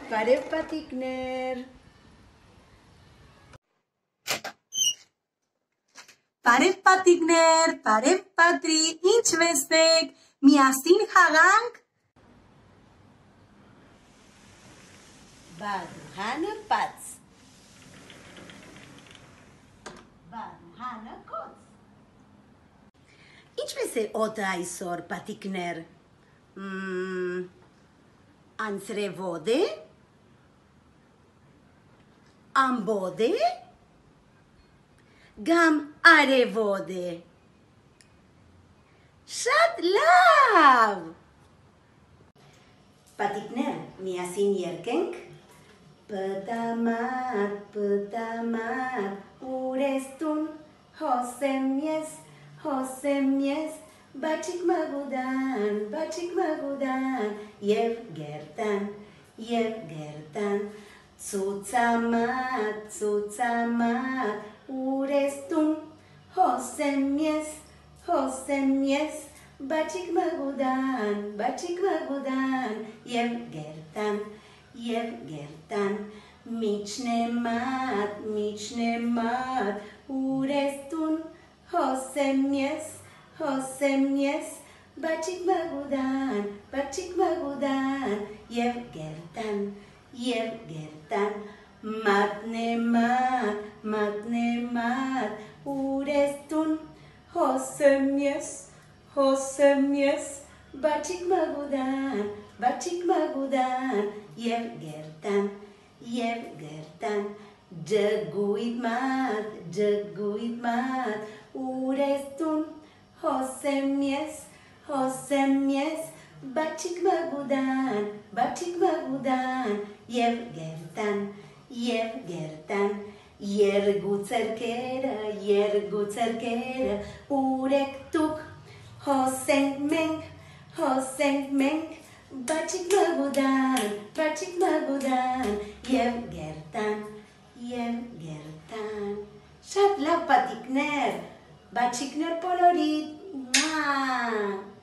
Pare patikner. Parev patigner, parev patri, ինչ վեստեք, միասին խաղանք։ Բարուհանը պաց։ Բարուհանը կոց։ Ինչպես է օդը այսօր, պատիկներ։ Անձրևոտ է։ Ամբոտ է։ Գամ արևոտ է։ Շատ լավ։ Պատիկներ, միասին երգենք։ Պտամատ, ուր ես տուն, հոսեմ ես, բաչիկ մագուդան, և գերտան, ծուցամատ, ուր ես տուն, հոսեմ ես, բաչիկ մագուդան, և գերտան, միջնեմատ, ուր ես տուն, հոսեմ ես, բաչիկ մագուդան, և գերտան, մատնեմատ, ուր ես տուն, հոսեմ ես, բաչիկ մագուդան, և գերտան, ջգույտ մատ, ուր ես տուն, հոսեմ ես, բաչիկ մագուդան, և գերտան, երկու ծերկերը, ուր եք դուք, հոսենք մենք, բաչիկ մագուդան, և գերտան, Շատ լավ պատիկներ, բաչիկներ բոլորիդ,